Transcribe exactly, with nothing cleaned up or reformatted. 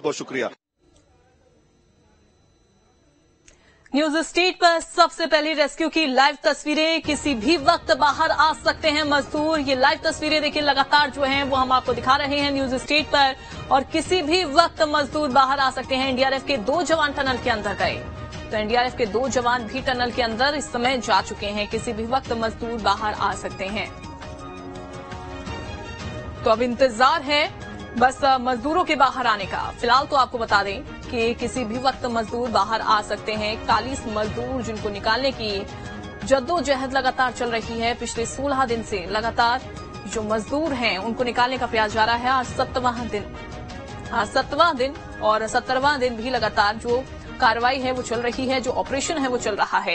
बहुत बहुत शुक्रिया। न्यूज स्टेट पर सबसे पहले रेस्क्यू की लाइव तस्वीरें। किसी भी वक्त बाहर आ सकते हैं मजदूर। ये लाइव तस्वीरें देखिए लगातार जो हैं वो हम आपको दिखा रहे हैं न्यूज स्टेट पर, और किसी भी वक्त मजदूर बाहर आ सकते हैं। एनडीआरएफ के दो जवान टनल के अंदर गए, तो एनडीआरएफ के दो जवान भी टनल के अंदर इस समय जा चुके हैं। किसी भी वक्त मजदूर बाहर आ सकते हैं, तो अब इंतजार है बस मजदूरों के बाहर आने का। फिलहाल तो आपको बता दें कि किसी भी वक्त मजदूर बाहर आ सकते हैं। इकतालीस मजदूर जिनको निकालने की जद्दोजहद लगातार चल रही है। पिछले सोलह दिन से लगातार जो मजदूर हैं उनको निकालने का प्रयास जारी है। आज सत्तरवां दिन आज सत्तरवां दिन और सत्तरवां दिन भी लगातार जो कार्रवाई है वो चल रही है, जो ऑपरेशन है वो चल रहा है।